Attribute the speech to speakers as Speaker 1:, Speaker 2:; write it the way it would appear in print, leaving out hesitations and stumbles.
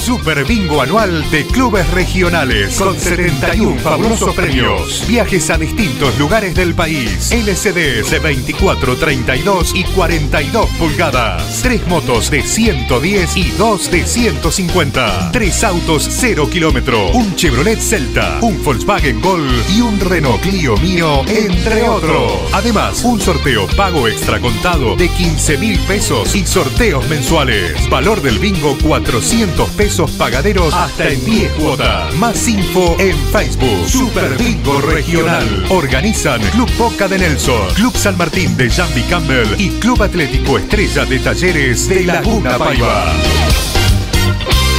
Speaker 1: Super Bingo anual de clubes regionales con 71 fabulosos premios. Viajes a distintos lugares del país. LCDs de 24, 32 y 42 pulgadas. 3 motos de 110 y 2 de 150. 3 autos 0 kilómetro. Un Chevrolet Celta, un Volkswagen Gol y un Renault Clio Mio, entre otros. Además, un sorteo pago extra contado de 15.000 pesos y sorteos mensuales. Valor del bingo 400 pesos pagaderos hasta en 10 cuotas. Más info en Facebook. Super Bingo Regional. Organizan Club Boca de Nelson, Club San Martín de Jambi Campbell y Club Atlético Estrella de Talleres de Laguna Paiva.